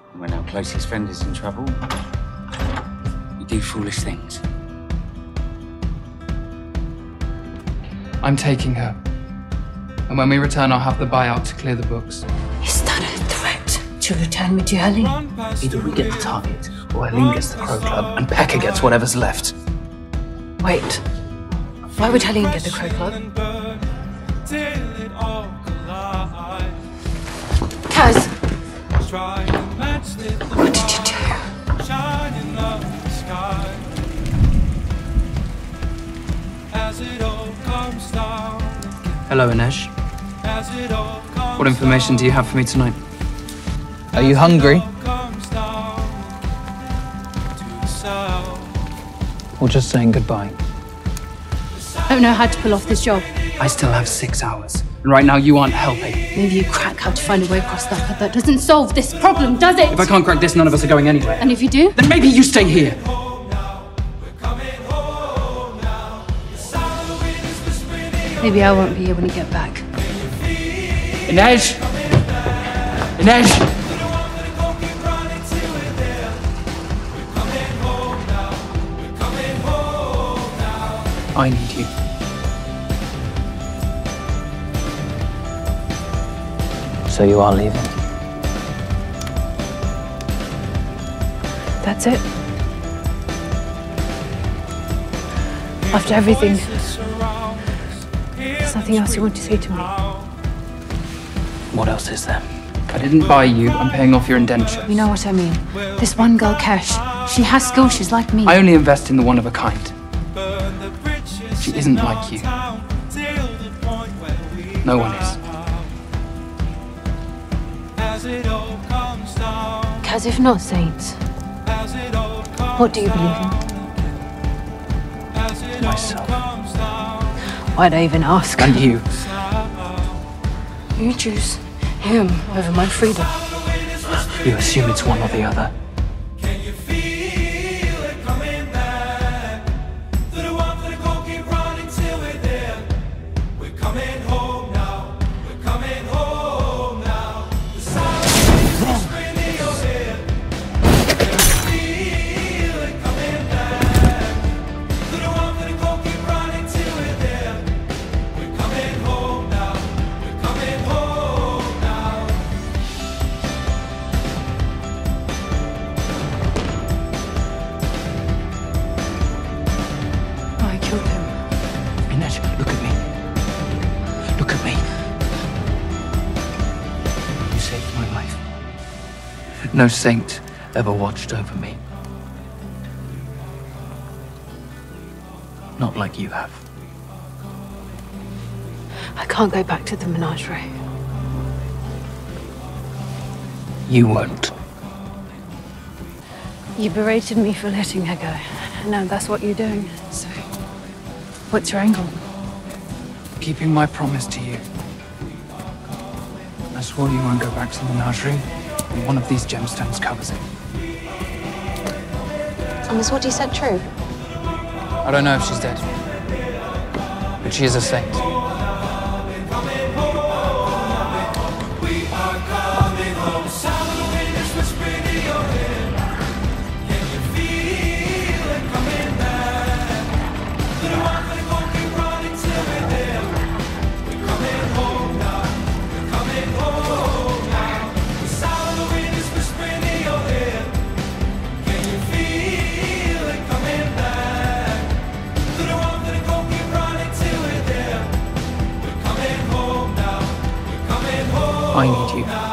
When our closest friend is in trouble, we do foolish things. I'm taking her. And when we return, I'll have the buyout to clear the books. Is that a threat to return me to Helene? Either we get the target, or Helene gets the Crow Club, and Pekka gets whatever's left. Wait. Why would Helene get the Crow Club? Kaz! What did you do? Hello, Kanej. What information do you have for me tonight? Are you hungry? Or just saying goodbye? I don't know how to pull off this job. I still have 6 hours, and right now you aren't helping. Maybe you crack how to find a way across that, but that doesn't solve this problem, does it? If I can't crack this, none of us are going anywhere. And if you do? Then maybe you stay here. Maybe I won't be here when you get back. Kanej! Kanej! I need you. So you are leaving? That's it? After everything, there's nothing else you want to say to me? What else is there? I didn't buy you. I'm paying off your indenture. You know what I mean. This one girl, Cash, she has skills, she's like me. I only invest in the one of a kind. She isn't like you. No one is. Kaz, if not saints, what do you believe in? Myself. Why'd I even ask? And you. You choose him over my freedom. You assume it's one or the other. I killed him. Kanej, look at me. Look at me. You saved my life. No saint ever watched over me. Not like you have. I can't go back to the menagerie. You won't. You berated me for letting her go. And now that's what you're doing. So, what's your angle? Keeping my promise to you. I swore you won't go back to the menagerie, and one of these gemstones covers it. And is what he said true? I don't know if she's dead, but she is a saint. I need you.